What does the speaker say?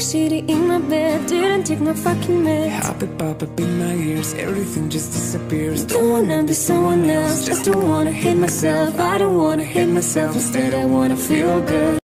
shitty in my bed, didn't take my fucking meds. Pop up in my ears, everything just disappears. Don't wanna be someone else, just don't wanna hate myself. I don't wanna hate myself, instead I wanna feel good.